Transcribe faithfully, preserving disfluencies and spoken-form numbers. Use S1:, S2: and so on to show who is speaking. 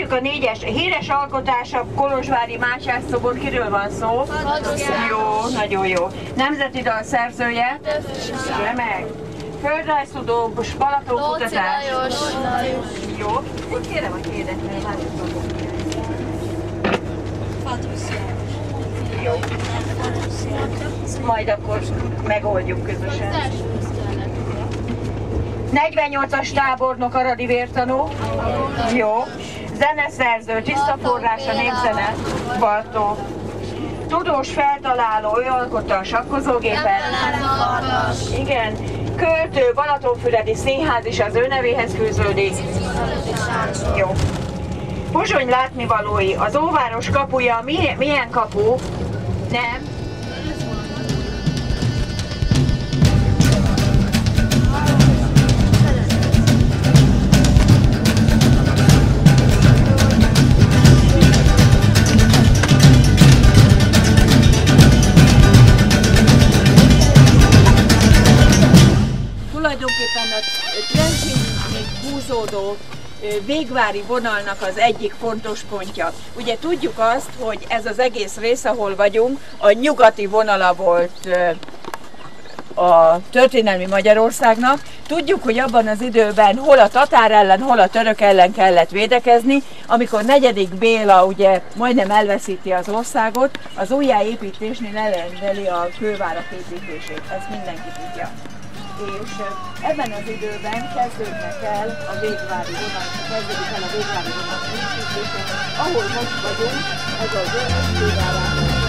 S1: Nézzük a négyes. Híres alkotása Kolozsvári Mátyás szobor. Kiről van szó? Jó, nagyon jó. Nemzeti dal szerzője? Remek. Földrajztudó, Balaton kutatás. Jó. Úgy kérem a kérdet, mert látjuk. Jó. Majd akkor megoldjuk közösen. negyvennyolcas tábornok, aradi vértanú. Jó. Zeneszerző, tiszta forrás a népzene. Bartók. Tudós feltaláló, ő alkotta a sakkozógépet. Igen. Költő, Balatonfüredi Színház is az ő nevéhez fűződik. Jó. Pozsony látnivalói, az óváros kapuja, milyen, milyen kapu? Nem. Tulajdonképpen a Trencsényig húzódó végvári vonalnak az egyik fontos pontja. Ugye tudjuk azt, hogy ez az egész rész, ahol vagyunk, a nyugati vonala volt a történelmi Magyarországnak. Tudjuk, hogy abban az időben hol a tatár ellen, hol a török ellen kellett védekezni, amikor negyedik Béla ugye majdnem elveszíti az országot, az újjáépítésnél elrendeli a kővárak építését. Ezt mindenki tudja. És ebben az időben kezdődnek el a végvári vonal, kezdődik el a végvári vonal építése, ahol most vagyunk, ez az Örös kővárás.